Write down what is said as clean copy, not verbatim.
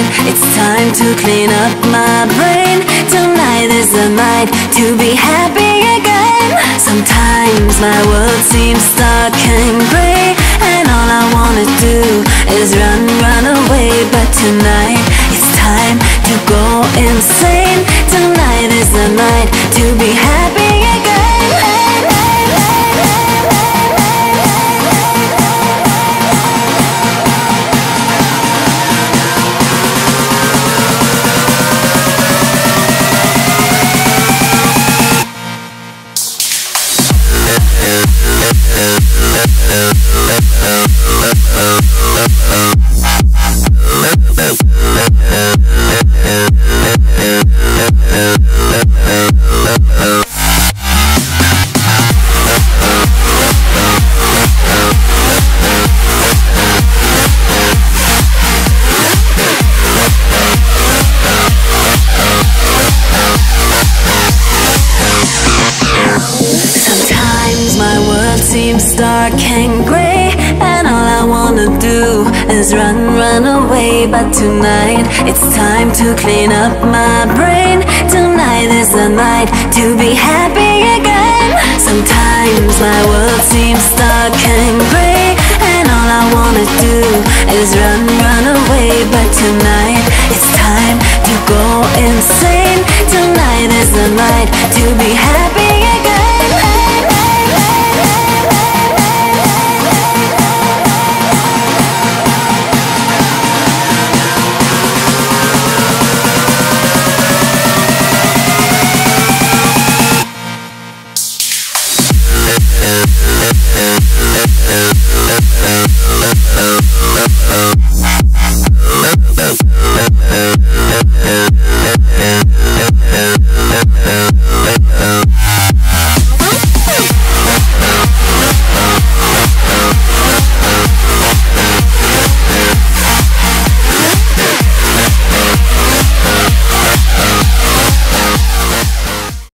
it's time to clean up my brain. Tonight is the night to be happy again. Sometimes my world seems dark and grey, and all I wanna do is run away. But tonight it's time to go insane. Tonight is the night to be happy again. My world seems dark and grey, and all I wanna do is run away. But tonight it's time to clean up my brain. Tonight is the night to be happy again. Sometimes my world seems dark and grey, and all I wanna do is run away. But tonight it's time to go insane. Tonight is the night to be happy.